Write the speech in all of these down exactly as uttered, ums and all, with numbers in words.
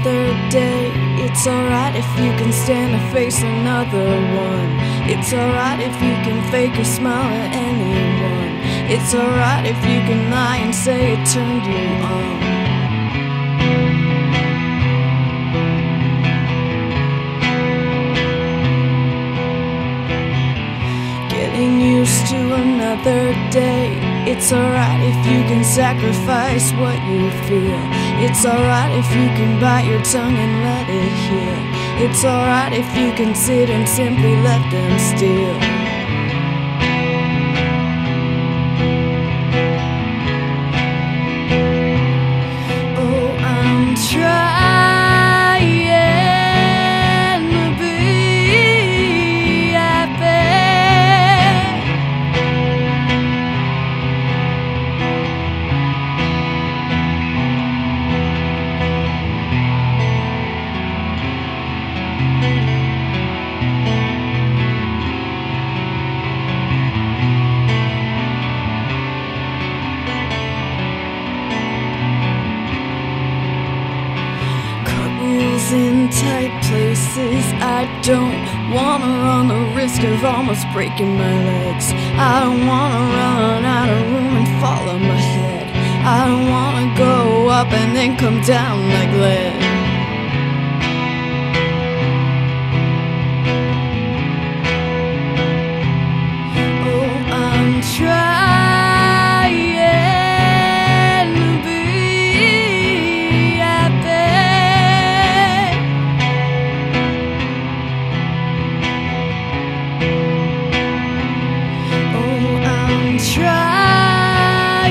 another day. It's alright if you can stand to face another one. It's alright if you can fake a smile at anyone. It's alright if you can lie and say it turned you on. Getting used to another day. It's alright if you can sacrifice what you feel. It's alright if you can bite your tongue and let it heal. It's alright if you can sit and simply let them steal. Oh, I'm trying to be happy. Cartwheels in tight places. I don't wanna run the risk of almost breaking my legs. I don't wanna run out of room and fall on my head. I don't wanna go up and then come down like lead. Oh, I'm trying trying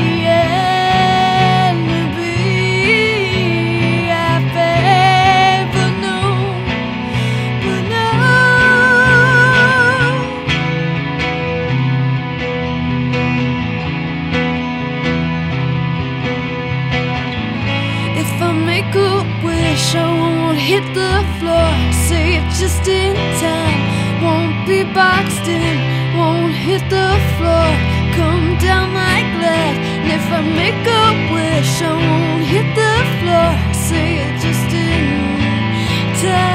to be happy, but no, but no. If I make a wish, I won't hit the floor. Say it just in time, won't be boxed in, won't hit the floor. Come down like lead. And if I make a wish, I won't hit the floor. Say it just in time.